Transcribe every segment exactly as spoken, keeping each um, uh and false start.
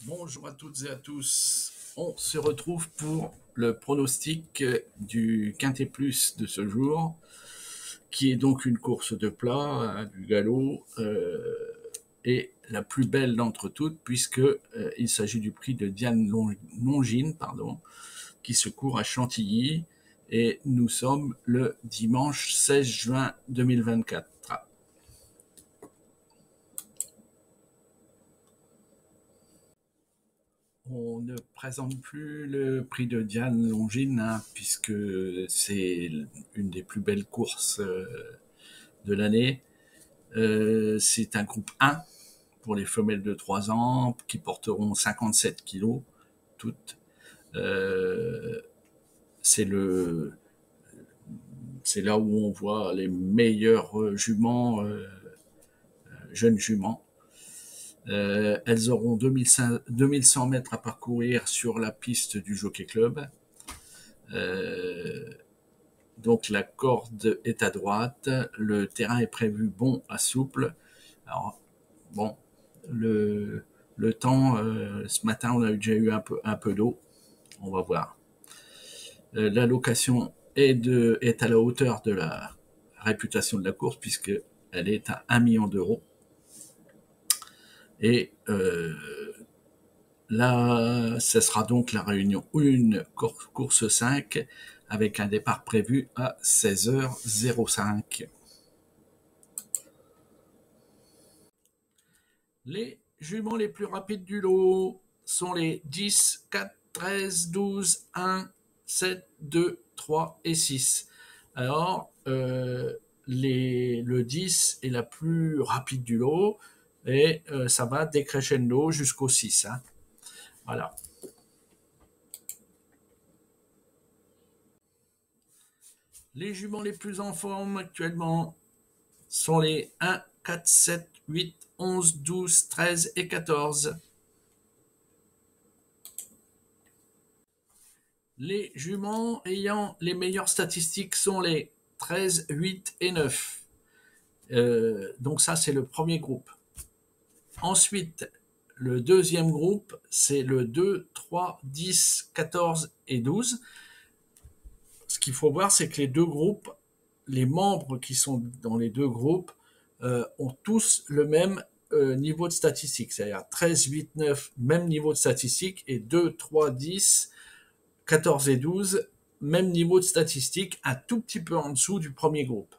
Bonjour à toutes et à tous. On se retrouve pour le pronostic du Quintet Plus de ce jour, qui est donc une course de plat, hein, du galop, euh, et la plus belle d'entre toutes, puisque euh, il s'agit du prix de Diane Longine, pardon, qui se court à Chantilly, et nous sommes le dimanche seize juin deux mille vingt-quatre. On ne présente plus le prix de Diane Longine, hein, puisque c'est une des plus belles courses euh, de l'année. Euh, c'est un groupe un pour les femelles de trois ans qui porteront cinquante-sept kilos toutes. Euh, c'est le c'est là où on voit les meilleurs juments, euh, jeunes juments. Euh, elles auront deux mille cent mètres à parcourir sur la piste du Jockey Club. Euh, donc la corde est à droite, le terrain est prévu bon à souple. Alors bon, le, le temps, euh, ce matin on a déjà eu un peu, un peu d'eau, on va voir. Euh, la location est, de, est à la hauteur de la réputation de la course, puisqu'elle est à un million d'euros. Et euh, là, ce sera donc la réunion un, course cinq, avec un départ prévu à seize heures cinq. Les juments les plus rapides du lot sont les dix, quatre, treize, douze, un, sept, deux, trois et six. Alors, euh, les, le dix est la plus rapide du lot, et euh, ça va décrescendo jusqu'au six. Hein. Voilà. Les juments les plus en forme actuellement sont les un, quatre, sept, huit, onze, douze, treize et quatorze. Les juments ayant les meilleures statistiques sont les treize, huit et neuf. Euh, donc ça, c'est le premier groupe. Ensuite, le deuxième groupe, c'est le deux, trois, dix, quatorze et douze. Ce qu'il faut voir, c'est que les deux groupes, les membres qui sont dans les deux groupes, euh, ont tous le même euh, niveau de statistique. C'est-à-dire treize, huit, neuf, même niveau de statistique, et deux, trois, dix, quatorze et douze, même niveau de statistique, un tout petit peu en dessous du premier groupe.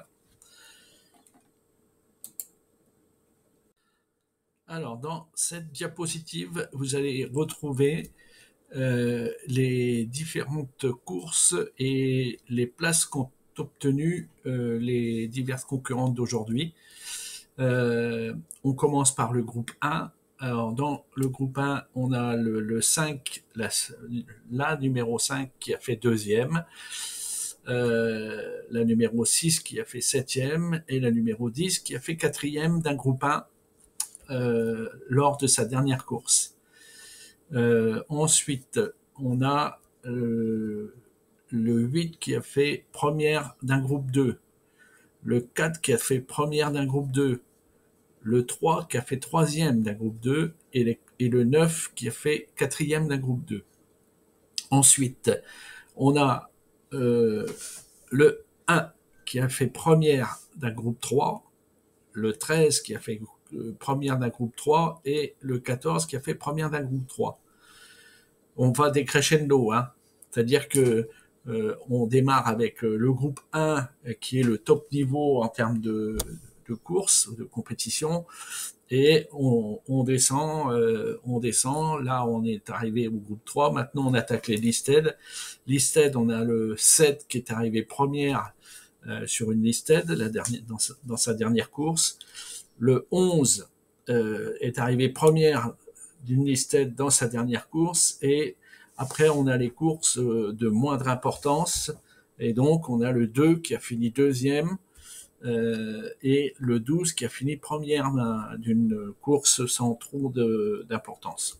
Alors, dans cette diapositive, vous allez retrouver euh, les différentes courses et les places qu'ont obtenues euh, les diverses concurrentes d'aujourd'hui. Euh, on commence par le groupe un. Alors, dans le groupe un, on a le, le cinq, la, la numéro cinq qui a fait deuxième, euh, la numéro six qui a fait septième et la numéro dix qui a fait quatrième d'un groupe un euh, lors de sa dernière course. Euh, ensuite, on a euh, le huit qui a fait première d'un groupe deux, le quatre qui a fait première d'un groupe deux, le trois qui a fait troisième d'un groupe deux et, les, et le neuf qui a fait quatrième d'un groupe deux. Ensuite, on a euh, le un qui a fait première d'un groupe trois, le treize qui a fait euh, première d'un groupe trois et le quatorze qui a fait première d'un groupe trois. On va décrescendo, hein. C'est-à-dire que euh, on démarre avec euh, le groupe un qui est le top niveau en termes de, de course, de compétition, et on, on descend, euh, on descend. Là, on est arrivé au groupe trois. Maintenant, on attaque les listed. Listed, on a le sept qui est arrivé première euh, sur une listed la dernière, dans, sa, dans sa dernière course. Le onze euh, est arrivé première d'une listed dans sa dernière course, et après on a les courses de moindre importance, et donc on a le deux qui a fini deuxième euh, et le douze qui a fini première d'une course sans trop de, d'importance.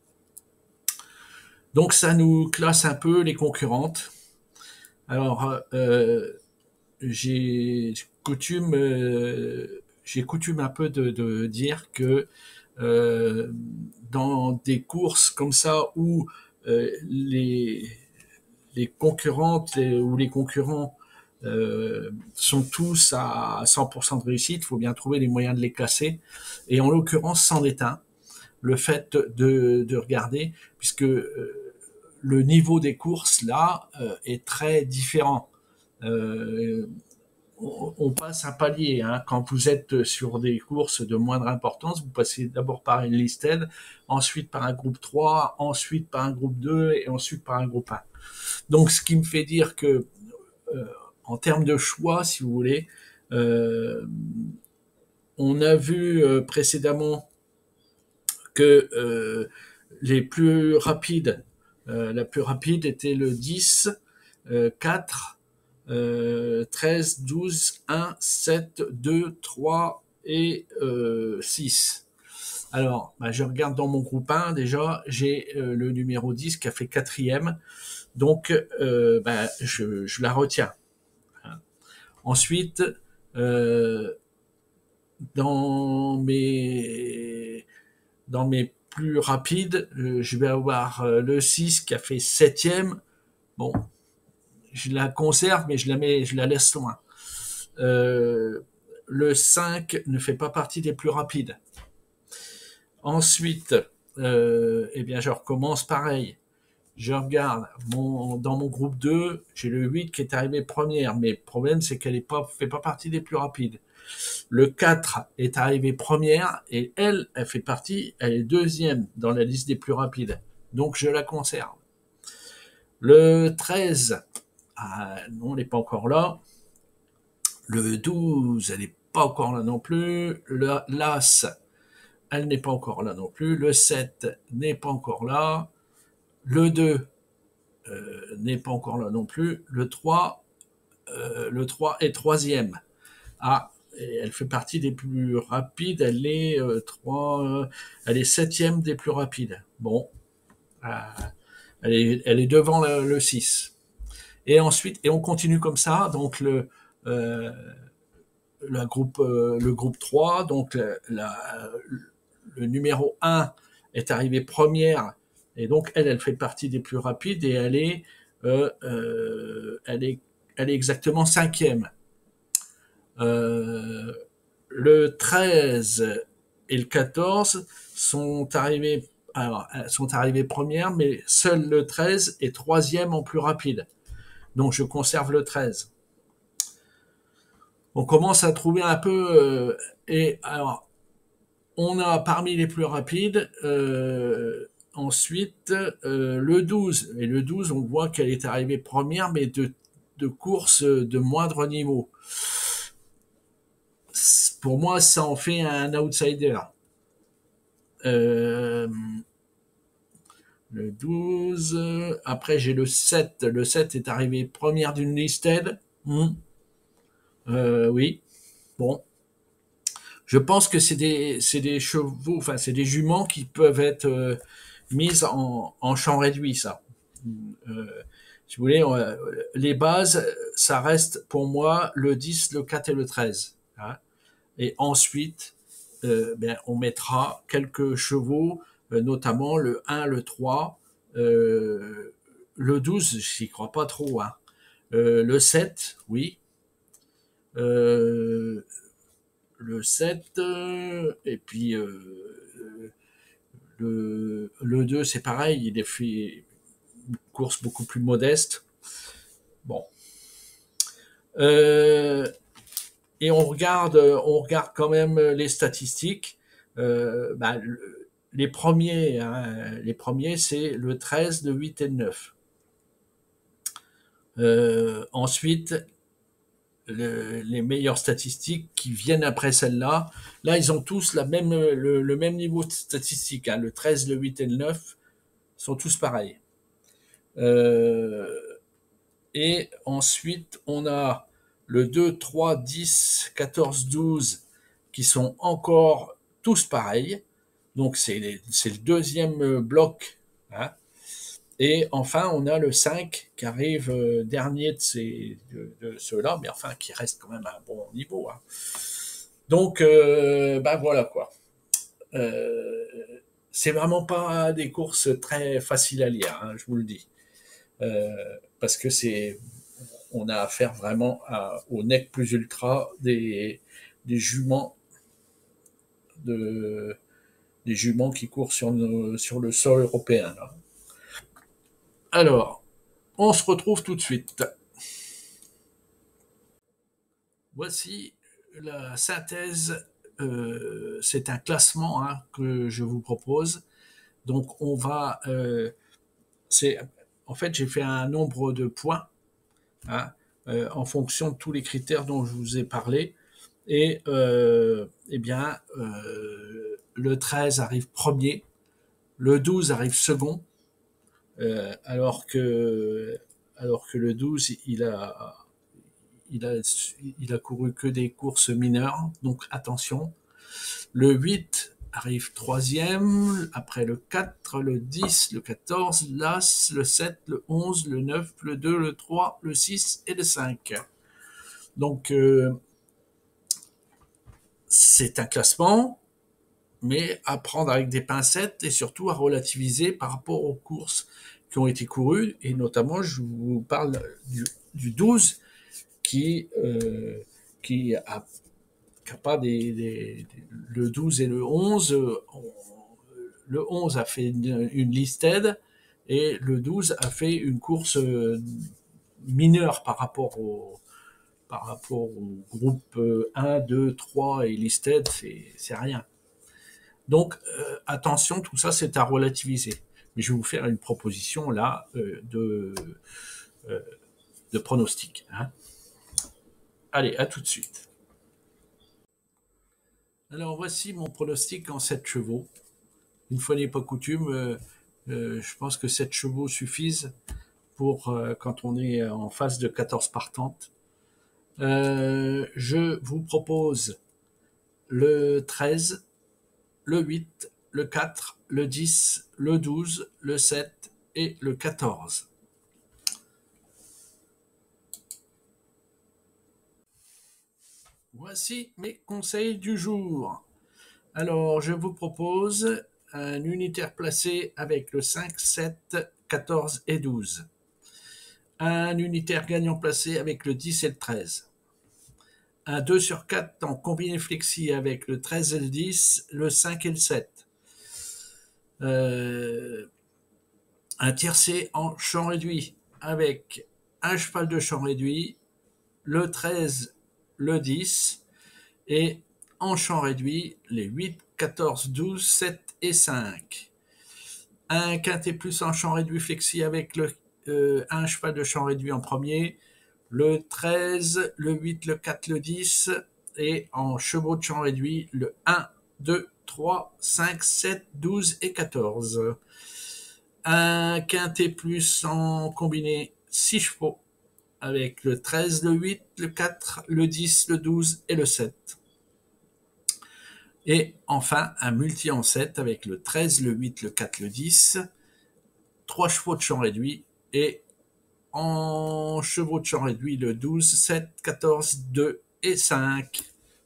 Donc ça nous classe un peu les concurrentes. Alors euh, j'ai coutume euh, j'ai coutume un peu de, de dire que euh, dans des courses comme ça où euh, les, les concurrentes les, ou les concurrents euh, sont tous à cent pour cent de réussite, il faut bien trouver les moyens de les casser. Et en l'occurrence, c'en est un. Le fait de, de regarder, puisque euh, le niveau des courses là euh, est très différent. Euh, on, on passe un palier. Hein. Quand vous êtes sur des courses de moindre importance, vous passez d'abord par une listed, ensuite par un groupe trois, ensuite par un groupe deux et ensuite par un groupe un. Donc, ce qui me fait dire que, euh, en termes de choix, si vous voulez, euh, on a vu euh, précédemment que euh, les plus rapides, euh, la plus rapide était le dix, euh, quatre, euh, treize, douze, un, sept, deux, trois et euh, six. Alors, bah, je regarde dans mon groupe un, déjà, j'ai euh, le numéro dix qui a fait quatrième, donc euh, bah, je, je la retiens. Ensuite, euh, dans mes dans mes plus rapides, euh, je vais avoir euh, le six qui a fait septième. Bon, je la conserve, mais je la mets, je la laisse loin. Euh, le cinq ne fait pas partie des plus rapides. Ensuite, euh, eh bien, je recommence pareil. Je regarde mon, dans mon groupe deux, j'ai le huit qui est arrivé première, mais le problème c'est qu'elle ne fait pas partie des plus rapides. Le quatre est arrivé première et elle, elle fait partie, elle est deuxième dans la liste des plus rapides. Donc je la conserve. Le treize, ah, non, elle n'est pas encore là. Le douze, elle n'est pas encore là non plus. Le, l'As, elle n'est pas encore là non plus. Le sept n'est pas encore là. Le deux euh, n'est pas encore là non plus. Le trois, euh, le trois est troisième. Ah, et elle fait partie des plus rapides. Elle est euh, trois, euh, elle est septième des plus rapides. Bon, euh, elle est, elle est devant le, le six. Et ensuite, et on continue comme ça. Donc le euh, la groupe, euh, le groupe trois, donc la, la, le numéro un est arrivé première, et donc elle, elle fait partie des plus rapides, et elle est, euh, euh, elle est, elle est exactement cinquième. Euh, le treize et le quatorze sont arrivés, alors, sont arrivés premières, mais seul le treize est troisième en plus rapide. Donc je conserve le treize. On commence à trouver un peu, euh, et alors, on a parmi les plus rapides, euh, ensuite, euh, le douze. Et le douze, on voit qu'elle est arrivée première, mais de, de course de moindre niveau. Pour moi, ça en fait un outsider. Euh, le douze. Après, j'ai le sept. Le sept est arrivé première d'une listed. Hmm. Euh, oui. Bon. Je pense que c'est des, c'est des chevaux, enfin, c'est des juments qui peuvent être euh, mises en, en champ réduit, ça. Euh, si vous voulez, on, les bases, ça reste pour moi le dix, le quatre et le treize. Hein. Et ensuite, euh, ben, on mettra quelques chevaux, euh, notamment le un, le trois, euh, le douze, j'y crois pas trop. Hein. Euh, le sept, oui. Euh, le sept, euh, et puis euh, le, le deux, c'est pareil, il est fait une course beaucoup plus modeste. Bon. Euh, et on regarde, on regarde quand même les statistiques. Euh, bah, le, les premiers, hein, les premiers, c'est le treize, le huit et le neuf. Euh, ensuite, le, les meilleures statistiques qui viennent après celle-là, là, ils ont tous la même, le, le même niveau de statistiques. Hein. Le treize, le huit et le neuf sont tous pareils. Euh, et ensuite, on a le deux, trois, dix, quatorze, douze qui sont encore tous pareils. Donc, c'est, les, c'est le deuxième bloc. Hein. Et enfin, on a le cinq qui arrive euh, dernier de, ces, de, de ceux-là, mais enfin, qui reste quand même à un bon niveau. Hein. Donc, euh, ben voilà quoi. euh, c'est vraiment pas des courses très faciles à lire, hein, je vous le dis. Euh, parce que c'est, on a affaire vraiment à, au nec plus ultra des, des juments de, des juments qui courent sur, nos, sur le sol européen. Là. Alors, on se retrouve tout de suite. Voici la synthèse. Euh, c'est un classement hein, que je vous propose. Donc, on va. Euh, c'est, en fait, j'ai fait un nombre de points hein, euh, en fonction de tous les critères dont je vous ai parlé. Et euh, eh bien, euh, le treize arrive premier, le douze arrive second, euh, alors que alors que le douze, il a il a il a couru que des courses mineures, donc attention. Le huit arrive troisième, après le quatre, le dix, le quatorze, l'As, le sept, le onze, le neuf, le deux, le trois, le six et le cinq. Donc, euh, c'est un classement, mais à prendre avec des pincettes et surtout à relativiser par rapport aux courses qui ont été courues. Et notamment, je vous parle du, du douze qui, euh, qui a, qui a pas des, des, des, le douze et le onze. On, le onze a fait une, une listed et le douze a fait une course mineure par rapport au, par rapport au groupe un, deux, trois et listed, c'est, c'est rien. Donc, euh, attention, tout ça, c'est à relativiser. Mais je vais vous faire une proposition, là, euh, de, euh, de pronostic. Hein. Allez, à tout de suite. Alors, voici mon pronostic en sept chevaux. Une fois n'est pas coutume, euh, euh, je pense que sept chevaux suffisent pour euh, quand on est en phase de quatorze partantes. Euh, je vous propose le treize, le huit, le quatre, le dix, le douze, le sept et le quatorze. Voici mes conseils du jour. Alors, je vous propose un unitaire placé avec le cinq, sept, quatorze et douze. Un unitaire gagnant placé avec le dix et le treize. Un deux sur quatre en combiné flexi avec le treize et le dix, le cinq et le sept. Euh, un tiercé en champ réduit avec un cheval de champ réduit, le treize, le dix et en champ réduit les huit, quatorze, douze, sept et cinq. Un quintet plus en champ réduit flexi avec le, euh, un cheval de champ réduit en premier, le treize, le huit, le quatre, le dix et en chevaux de champ réduit le un, deux, trois, cinq, sept, douze et quatorze. Un quintet plus en combiné six chevaux avec le treize, le huit, le quatre, le dix, le douze et le sept. Et enfin, un multi en sept avec le treize, le huit, le quatre, le dix, trois chevaux de champ réduit et en chevaux de champ réduit le douze, sept, quatorze, deux et cinq.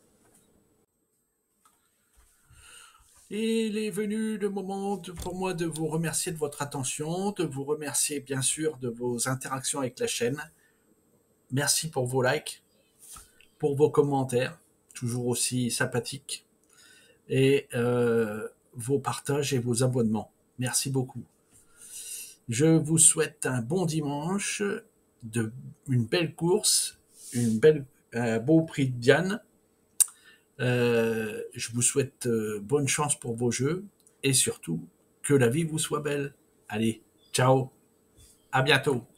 Et il est venu le moment de, pour moi de vous remercier de votre attention, de vous remercier bien sûr de vos interactions avec la chaîne. Merci pour vos likes, pour vos commentaires, toujours aussi sympathiques, et euh, vos partages et vos abonnements. Merci beaucoup. Je vous souhaite un bon dimanche, de, une belle course, une belle, un beau prix de Diane. Euh, je vous souhaite euh, bonne chance pour vos jeux et surtout que la vie vous soit belle. Allez, ciao, à bientôt.